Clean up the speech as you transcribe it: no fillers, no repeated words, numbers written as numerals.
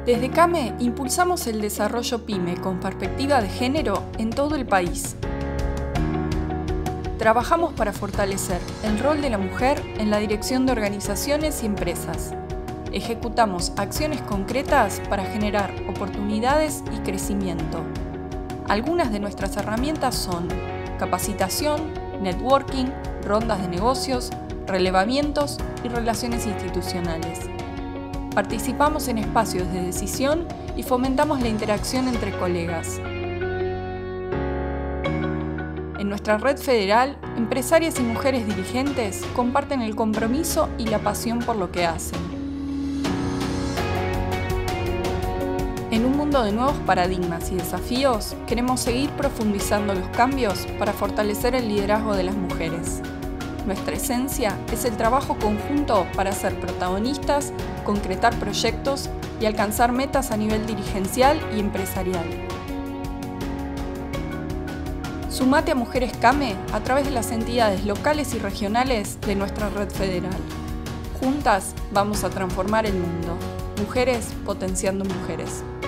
Desde CAME impulsamos el desarrollo PYME con perspectiva de género en todo el país. Trabajamos para fortalecer el rol de la mujer en la dirección de organizaciones y empresas. Ejecutamos acciones concretas para generar oportunidades y crecimiento. Algunas de nuestras herramientas son capacitación, networking, rondas de negocios, relevamientos y relaciones institucionales. Participamos en espacios de decisión y fomentamos la interacción entre colegas. En nuestra red federal, empresarias y mujeres dirigentes comparten el compromiso y la pasión por lo que hacen. En un mundo de nuevos paradigmas y desafíos, queremos seguir profundizando los cambios para fortalecer el liderazgo de las mujeres. Nuestra esencia es el trabajo conjunto para ser protagonistas, concretar proyectos y alcanzar metas a nivel dirigencial y empresarial. Sumate a Mujeres CAME a través de las entidades locales y regionales de nuestra red federal. Juntas vamos a transformar el mundo. Mujeres potenciando mujeres.